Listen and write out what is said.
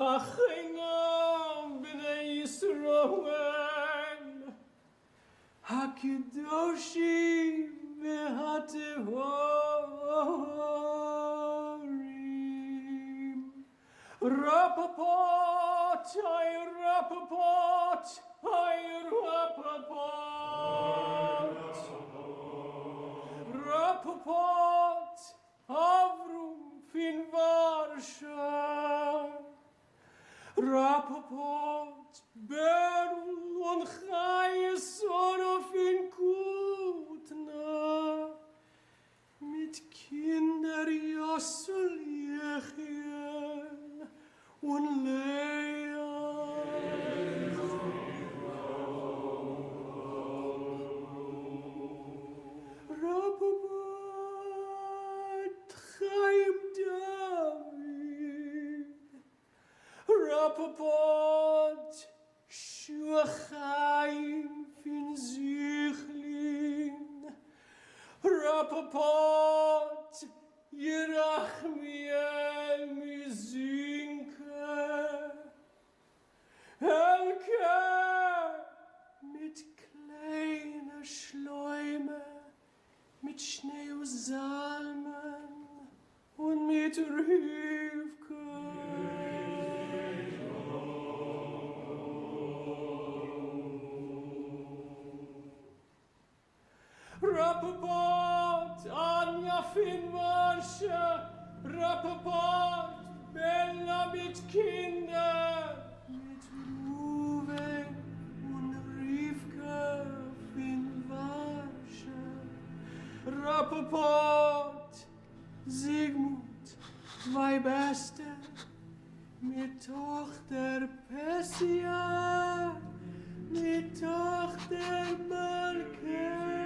Acheinam b'nei Yisroel, HaKadoshim v'Hatehorim. Rappaport, ay Rappaport, ay Rappaport. Rappaport, Avrum fin Varsha. Rappaport, Berl und Chayes Sonof in Kutna. Mit Kinder Jossel Jechiel und Lea. Rappaport, Chaim David. Rappaport, Shuachaim fin Zichlin. Rappaport, Yerachmiel Mizinke. Elke mit kleine Schleume, mit Schnee und Salmen und mit Rivke. Rappaport, Anja fin Varsha. Rappaport, Bella mit Kinder, mit Ruven und Rivka fin Varsha. Rappaport, Sigmund, zwei Beste, mit Tochter Pessia, mit Tochter Malke.